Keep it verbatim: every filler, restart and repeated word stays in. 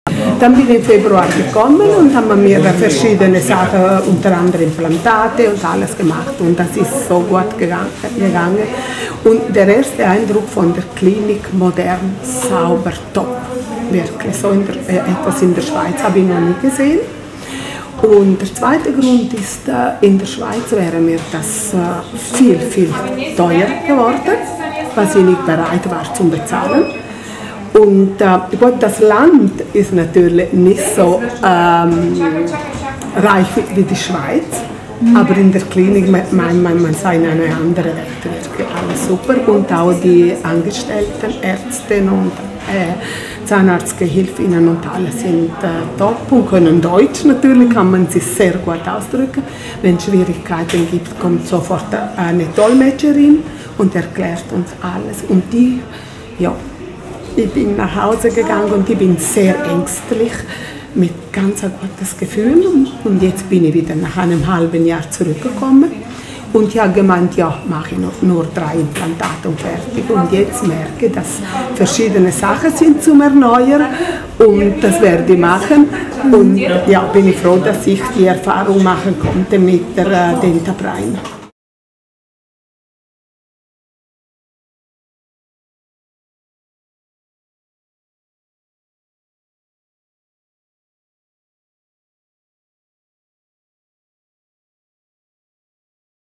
Dann bin ich im Februar gekommen und haben mir verschiedene Sachen, unter anderem Implantate und alles gemacht. Und das ist so gut gegangen. Und der erste Eindruck von der Klinik, modern, sauber, top. Wirklich, so in der, äh, etwas in der Schweiz habe ich noch nie gesehen. Und der zweite Grund ist, äh, in der Schweiz wäre mir das äh, viel, viel teuer geworden, was ich nicht bereit war zu bezahlen. Und äh, gut, das Land ist natürlich nicht so ähm, reich wie die Schweiz, aber in der Klinik meint man, man, man sei in eine andere Welt, wirklich alles super. Und auch die Angestellten, Ärzte und äh, Zahnarztgehilfinnen und alle sind äh, top und können Deutsch natürlich, kann man sich sehr gut ausdrücken. Wenn es Schwierigkeiten gibt, kommt sofort eine Dolmetscherin und erklärt uns alles. Und die, ja, ich bin nach Hause gegangen und ich bin sehr ängstlich, mit ganz ein gutes Gefühl. Und jetzt bin ich wieder nach einem halben Jahr zurückgekommen. Und ich habe gemeint, ja, mache ich noch nur drei Implantate und fertig. Und jetzt merke ich, dass verschiedene Sachen sind zum Erneuern. Und das werde ich machen. Und ja, bin ich froh, dass ich die Erfahrung machen konnte mit der äh, Dentaprime.